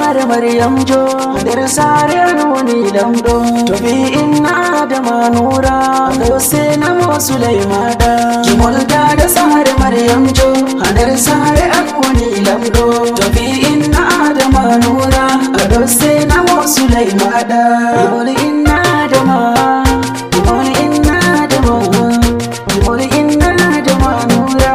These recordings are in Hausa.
sare Maryam jo der sare woni lamdo to bi inna da manura do se namo Sulaimada kimolda da sare Maryam jo der sare woni lamdo to bi inna da manura do se namo Sulaimada kimol inna da ma kimol inna da ma kimol inna da manura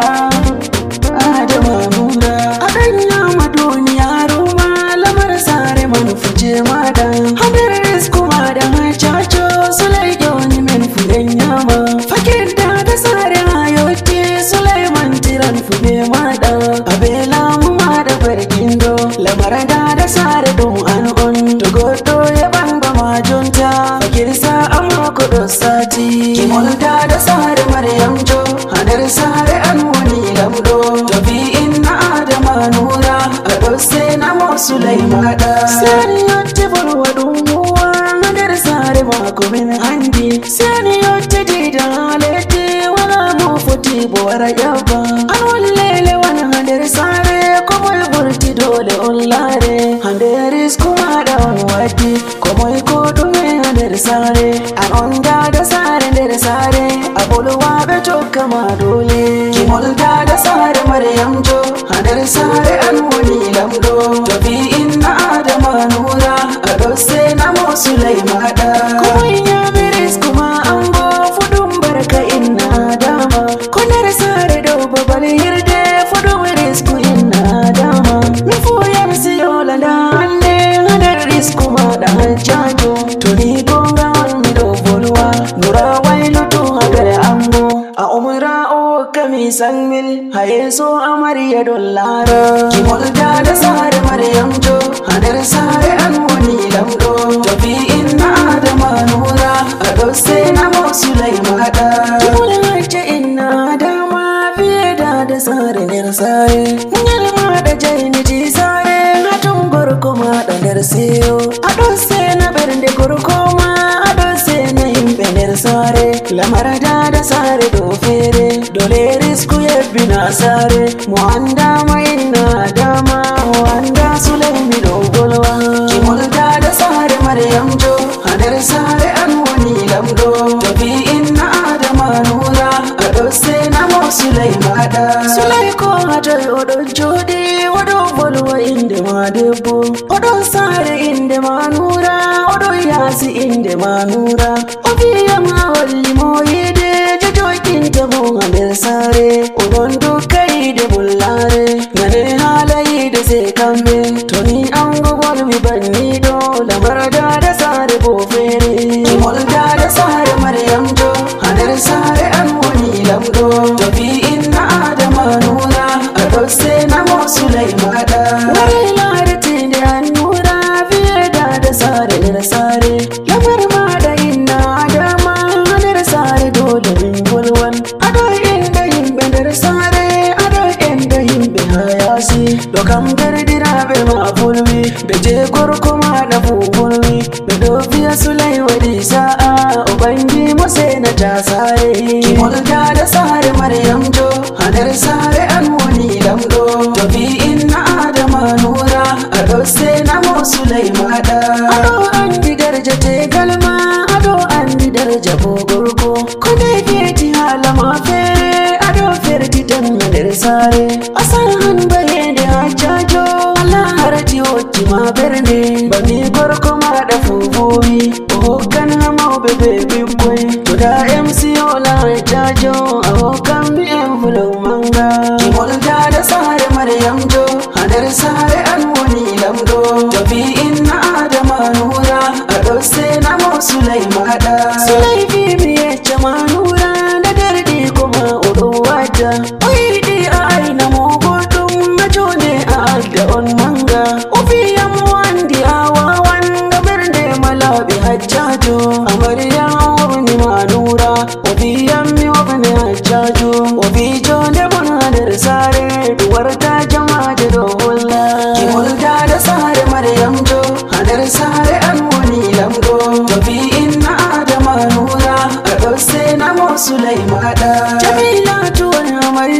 adama nura adanya maduniya ruma lamar sare manufuje madan hadaris kuma da chacho sulai yoni men furen yama fakirda da sare ayote Sulaiman tiran fube madan abela mu da barkindo lamar da sare don an on to godo ya bamba majunta fakirsa amma kudo sati kimolda da sare Maryam jo hadar sare an wani lamdo to bi inna adama nura ado se namo Sulaimada sani yotte bol wadumuwa hadar sare mako min handi sani yotte dida lete wala mo foti bora yaba an wallele wan hadar sare komo burti dole ollare handeris kuma da on wadi komo ko dume hadar sare an onda da sare der sare abulwa be tokkama dole kimolda da sare Maryam jo hadar sare an woni lamdo to bi inna adama nura ado se namo Sulaimada kuma ya biris kuma ango fudum barka inna adama konar sare do babal hirde fudum risku inna adama mi fu yam siyola da ande hadar risku ma da jajo to ni gonga on do bolwa nura wailutu hadar ango a umra o kami sangmil haye so amariya dollara kimolda da sare Maryam jo hadar sare an woni lamdo to bi inna adama nura ado se namo Sulaimada kimolda inna adama fieda da sare ner sare nyalma da jaini ji sare hatun gorkoma da ner seyo ado se na bernde gorkoma ado se na himbe ner sare lamarada da sare do fere dole risku yebbina sare mo anda mayinna dama mo anda Sulaimi do golwa kimolda da sare Maryam jo hadar sare an woni lamdo to bi inna adama nura ado se namo Sulaimada Sulai ko hatal odo jodi odo bolwa inde ma debbo odo sare inde ma nura odo yasi inde ma nura obiyama walli mo yide jojokinta mo hadar sare odon do kai de bullare ngane halayi da sai kambe to ni an gogol mi banni do lamarda da sare bo fere kimolda da sare Maryam jo hadar sare an woni lamdo to bi inna adama nura ado se namo Sulaimada wai larti da nura fieda da sare da sare lamar ma da inna adama hadar sare dole bin walwan ado inda himbe dar sare ado inda himbe hayasi dokam dardira be ma fulmi be je gorkoma da fulmi be do biya Sulai wadi sa'a ubangi mo sai na ta sare kimolda da sare Maryam jo hadar sare an woni lamdo to bi inna adama nura ado se namo Sulaimada ado andi darja te galma ado andi darja bogorko kone feti halama fere ado ferti tan der sare asan han bayende hajajo Allah harati hotti ma berne bami gorko ma da fubowi o kan hama bebe biboy to da MC ola hajajo o kan bi envulo manga kimolda da sare Maryam jo hadar sare an woni lamdo to bi inna adama nura ado se namo Sulaimada Sulai bibi ya chama nura da dardi kuma odo wada oidi ai na mo godum majone adda on manga ofiyam wandi awa wanga bernde malabi hajjajo amariya wani manura ofiyam mi wani hajjajo ofijo ne bon hadar sare duwarta jama'a da holla kimolda da sare Maryam jo hadar sare an woni lamdo to bi inna adama nura ado se namo Sulaimada Jamila to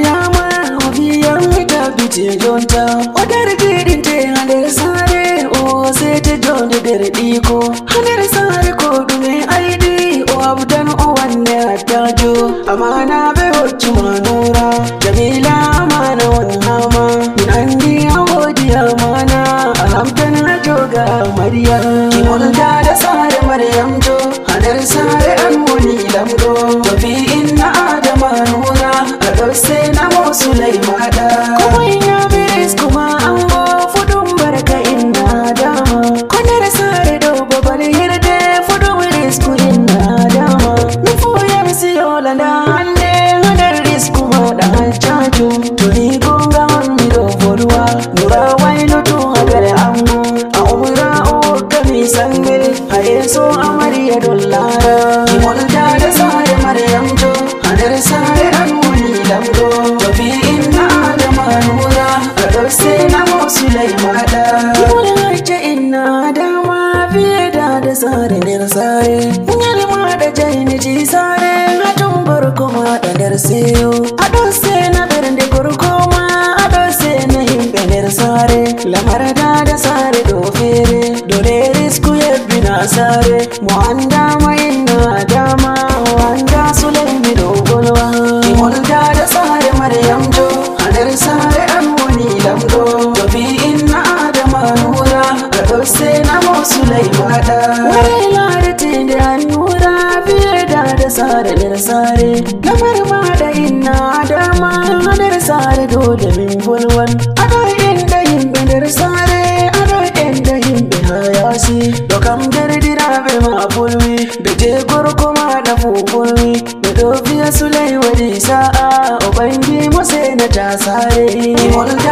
Maryama ofiyam ta biti jonta odar gidin te hadar sare o sai na mo Sulaimada kuma ina biris kuma an go fudun barka inna dama konar sare do babal hirde fudun biris ku inna dama nufu ya misiyola da hande hadar ris kuma da hajjaju tuni gonga wani do foduwa nura wailu tu hagar ango a umra o kami sangil haye so amariya dollara kimolda da sare maryam jo hadar sare anwani lamdo tobi inna da manura adar sai na mo Sulaimada kimolda hajja inna da ma fiye da sare ne sare nyalma da jaini ji sare hatun barkuma da darseyo adar sai na berde kurkuma adar sai na himbe ner sare lamar da sare do fere dole risku yebbina sare mo anda mayinna dama wanda Sulaimi do golwa kimolda da sare maryam jo hadar sare an wani lamdo tobi inna adama nura adar sai na mo Sulaimada warai larati da nura fiye da sare ner sare lamar ma da inna adama hadar sare dole min golwan adar inda himbe ner sare adar inda himbe hayasi dokam derdira be ma fulwi beje gorkoma da fufulwi bedo fiye Sulai wadi sa'a ubangi mo sai na ta sare